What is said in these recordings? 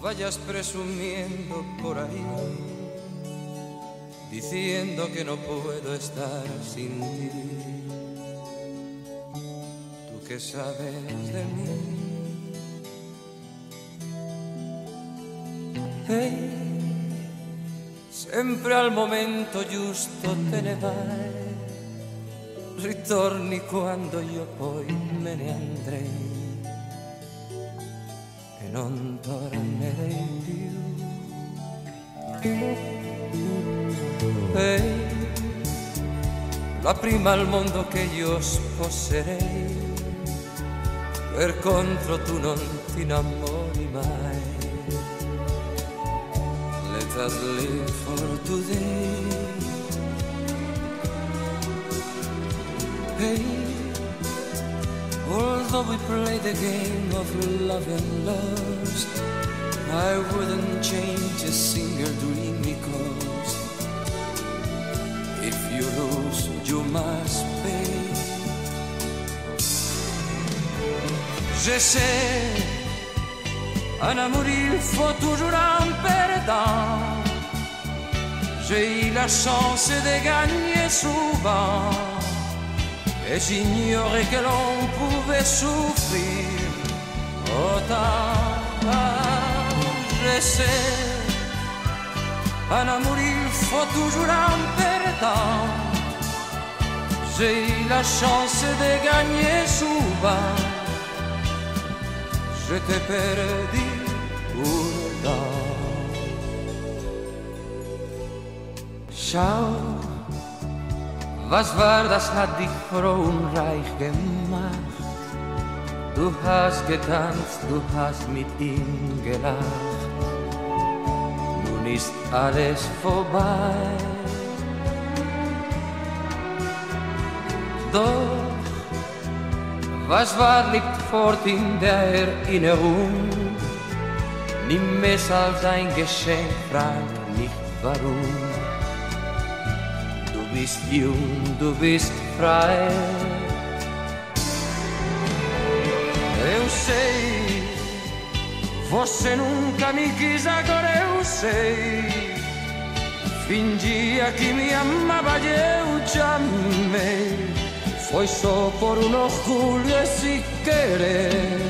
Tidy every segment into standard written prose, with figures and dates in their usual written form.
vayas presumiendo por ahí, diciendo que no puedo estar sin ti. ¿Tú qué sabes de mí? Ehi, sempre al momento giusto te ne vai, ritorni quando io poi me ne andrei e non tornerei più. Ehi, la prima al mondo che io sposerei, per contro tu non ti innamori mai. Let us live for today. Hey, although we play the game of love and lust, I wouldn't change a single dream, because if you lose, you must pay. Je sais, un amour il faut toujours un perdant. J'ai eu la chance de gagner souvent, et j'ignorais que l'on pouvait souffrir autant. Je sais, un amour il faut toujours un perdant. J'ai eu la chance de gagner souvent, je t'ai perdu pourtant. Schau, was war das, hat dich frauenreich gemacht. Du hast getanzt, du hast mit ihm gelacht. Nun ist alles vorbei. Doch was war, liegt fort in der Erinnerung. Nimm es als ein Geschenk, frag nicht warum. Du bist jung, du bist frei. Eu sei, você nunca me quis, agora eu sei. Fingia que me amava e eu te amei. Foi só por un orgullo esse querer.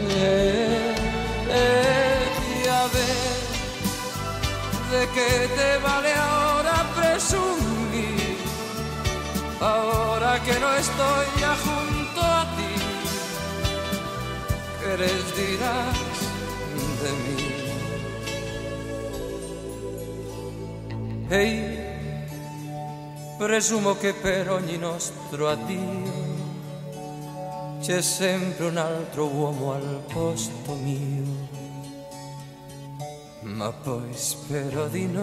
Y a ver, ¿de qué te vale ahora presumir? Ahora que no estoy ya junto a ti, ¿qué les dirás de mí? Hey, presumo che per ogni nostro addio c'è sempre un altro uomo al posto mio, ma poi spero di no.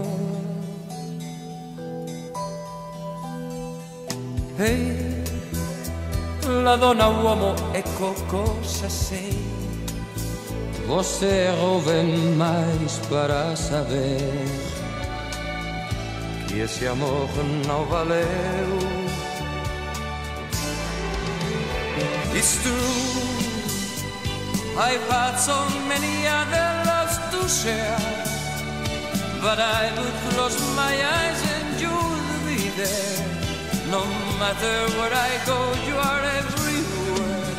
Ehi, la donna uomo, ecco cosa sei. Você é jovem mais para saber que esse amor não valeu. It's true, I've had so many other loves to share, but I would close my eyes and you'll be there. No matter where I go, you are everywhere.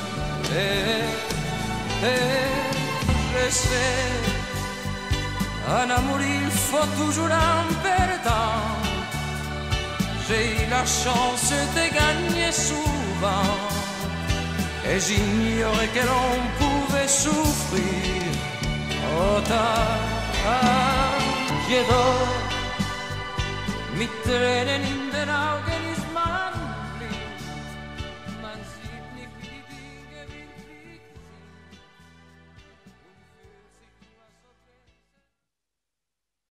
Je sais, un amour il faut toujours un perdant. J'ai eu la chance de gagner souvent, et j'ignorais que l'on pouvait souffrir autant. Jedoch mit Tränen in den Augen